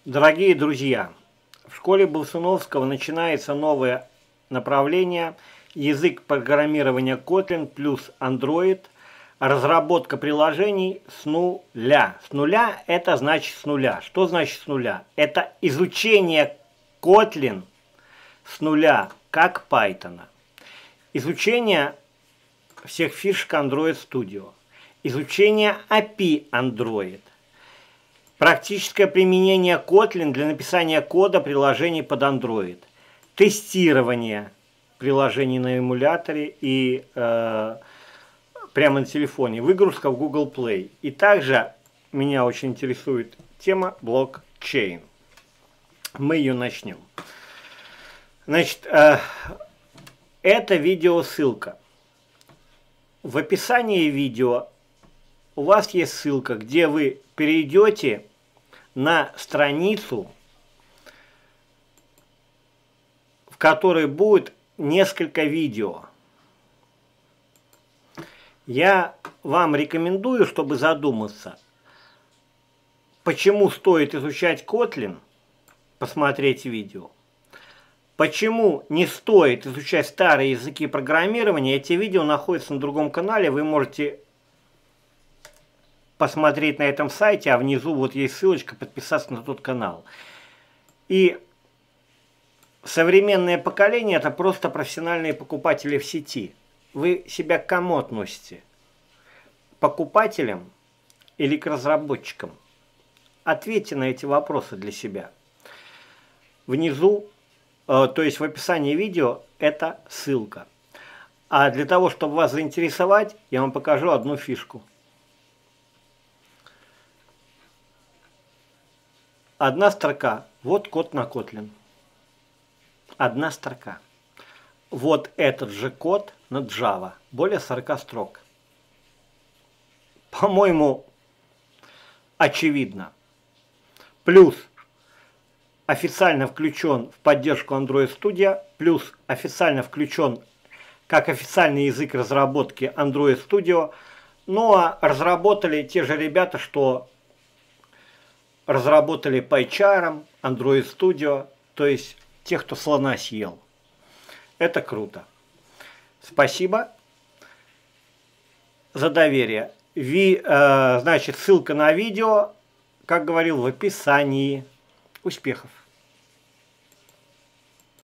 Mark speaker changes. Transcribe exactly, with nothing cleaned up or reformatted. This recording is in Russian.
Speaker 1: Дорогие друзья, в школе Болсуновского начинается новое направление язык программирования Kotlin плюс Android, разработка приложений с нуля. С нуля это значит с нуля. Что значит с нуля? Это изучение Kotlin с нуля, как Python. Изучение всех фишек Android Studio. Изучение эй пи ай Android. Практическое применение Kotlin для написания кода приложений под Android. Тестирование приложений на эмуляторе и э, прямо на телефоне. Выгрузка в Google Play. И также меня очень интересует тема блокчейн. Мы ее начнем. Значит, э, это видеосылка. В описании видео у вас есть ссылка, где вы перейдете на страницу, в которой будет несколько видео. Я вам рекомендую, чтобы задуматься, почему стоит изучать Kotlin, посмотреть видео. Почему не стоит изучать старые языки программирования? Эти видео находятся на другом канале, вы можете посмотреть на этом сайте, а внизу вот есть ссылочка, подписаться на тот канал. И современное поколение – это просто профессиональные покупатели в сети. Вы себя к кому относите? Покупателям или к разработчикам? Ответьте на эти вопросы для себя. Внизу, э, то есть в описании видео, это ссылка. А для того, чтобы вас заинтересовать, я вам покажу одну фишку. Одна строка. Вот код на Kotlin. Одна строка. Вот этот же код на Java. Более сорока строк. По-моему, очевидно. Плюс официально включен в поддержку Android Studio. Плюс официально включен как официальный язык разработки Android Studio. Ну а разработали те же ребята, что разработали PyCharm, Android Studio, то есть тех, кто слона съел. Это круто. Спасибо за доверие. Ви, э, значит, ссылка на видео, как говорил, в описании. Успехов!